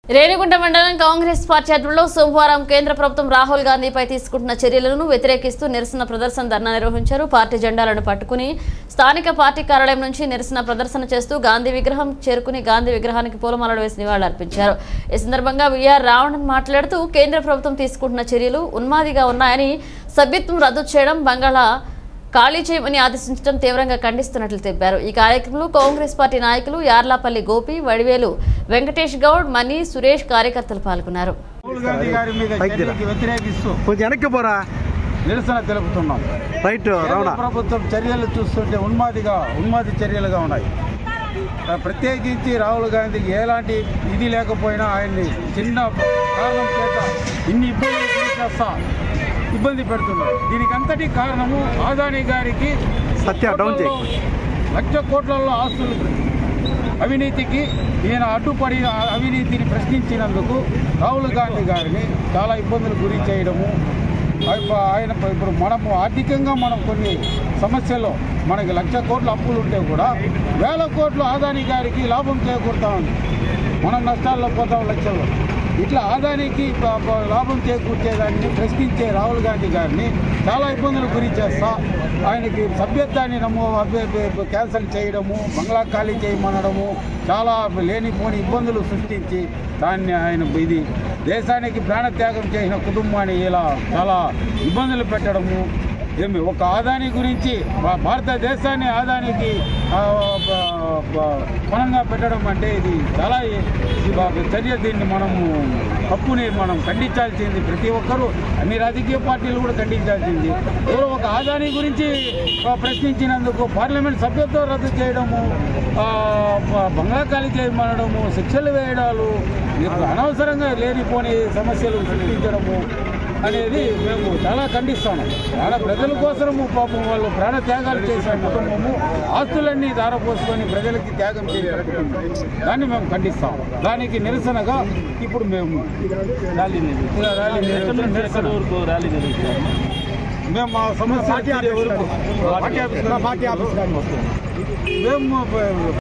రేణిగుంట మండలం కాంగ్రెస్ పార్టీ ఆధ్వర్యంలో సోమవారం కేంద్ర ప్రభుత్వం రాహుల్ గాంధీపై తీసుకుంటున్న చర్యలను వ్యతిరేకిస్తూ నిరసన ప్రదర్శన ధర్నా నిర్వహించారు. పార్టీ జెండాలను పట్టుకుని స్థానిక పార్టీ కార్యాలయం నుంచి నిరసన ప్రదర్శన చేస్తూ గాంధీ విగ్రహం చేరుకుని గాంధీ విగ్రహానికి పూలమాలలు వేసి నివాళులర్పించారు. ఈ సందర్భంగా విఆర్ రావణన్ మాట్లాడుతూ కేంద్ర ప్రభుత్వం తీసుకుంటున్న చర్యలు ఉన్మాదిగా ఉన్నాయని, సభ్యత్వం రద్దు చేయడం, బంగాళా ఖాళీ చేయమని ఆదేశించడం తీవ్రంగా ఖండిస్తున్నట్లు తెలిపారు. ఈ కార్యక్రమంలో కాంగ్రెస్ పార్టీ నాయకులు యార్లపల్లి గోపి, వడివేలు వెంకటేష్ గౌడ్, మణి, సురేష్ కార్యకర్తలు పాల్గొన్నారు. నిరసన తెలుపుతున్నాం. ప్రభుత్వం చర్యలు చూస్తుంటే ఉన్మాది చర్యలుగా ఉన్నాయి. ప్రత్యేకించి రాహుల్ గాంధీకి ఎలాంటి ఇది లేకపోయినా ఆయన్ని చిన్న కారణం చేత ఇన్ని ఇబ్బంది పెడుతున్నారు. దీనికి అంతటి కారణము అదానీ గారికి లక్ష కోట్లలో ఆస్తులు అవినీతికి ఈయన అడ్డుపడి అవినీతిని ప్రశ్నించినందుకు రాహుల్ గాంధీ గారిని చాలా ఇబ్బందులు గురి చేయడము. ఆయన ఇప్పుడు మనము ఆర్థికంగా మనం కొన్ని సమస్యల్లో మనకి లక్ష కోట్ల అప్పులు ఉంటే కూడా వేల కోట్లు అదానీ గారికి లాభం చేకూరుతా ఉంది. మనం నష్టాల్లో పోతాం లక్షల్లో. ఇట్లా అదానికి లాభం చేకూర్చేదాన్ని ప్రశ్నించే రాహుల్ గాంధీ గారిని చాలా ఇబ్బందులు గురి చేస్తా ఆయనకి సభ్యత్వాన్ని క్యాన్సిల్ చేయడము, బంగ్లా ఖాళీ చేయమనడము, చాలా లేనిపోని ఇబ్బందులు సృష్టించి దాన్ని ఆయన ఇది దేశానికి ప్రాణత్యాగం చేసిన కుటుంబాన్ని ఇలా చాలా ఇబ్బందులు పెట్టడము. ఒక అదానీ గురించి భారతదేశాన్ని అదానికి పణంగా పెట్టడం అంటే ఇది చాలా చర్య. దీన్ని తప్పుని మనం ఖండించాల్సింది. ప్రతి ఒక్కరూ అన్ని రాజకీయ పార్టీలు కూడా ఖండించాల్సింది. ఎవరో ఒక అదానీ గురించి ప్రశ్నించినందుకు పార్లమెంట్ సభ్యత్వం రద్దు చేయడము, బంగ్లా ఖాళీ చేయమనడము, శిక్షలు వేయడాలు, అనవసరంగా లేనిపోని సమస్యలు సృష్టించడము అనేది మేము చాలా ఖండిస్తాము. చాలా ప్రజల కోసము పాపం వాళ్ళు ప్రాణ త్యాగాలు చేసిన కుటుంబము, ఆస్తులన్నీ ధారపోసుకొని ప్రజలకి త్యాగం చేసిన కుటుంబం, దాన్ని మేము ఖండిస్తాము. దానికి నిరసనగా ఇప్పుడు మేము మేము మా సమస్య మేము